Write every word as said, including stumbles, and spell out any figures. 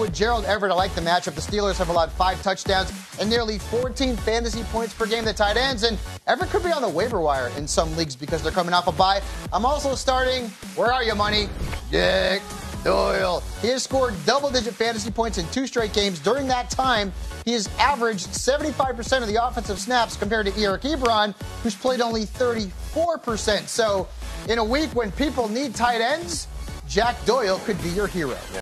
Gerald Everett, I like the matchup. The Steelers have allowed five touchdowns and nearly fourteen fantasy points per game to tight ends, and Everett could be on the waiver wire in some leagues because they're coming off a bye. I'm also starting, where are you, money? Jack Doyle. He has scored double-digit fantasy points in two straight games. During that time, he has averaged seventy-five percent of the offensive snaps compared to Eric Ebron, who's played only thirty-four percent. So in a week when people need tight ends, Jack Doyle could be your hero.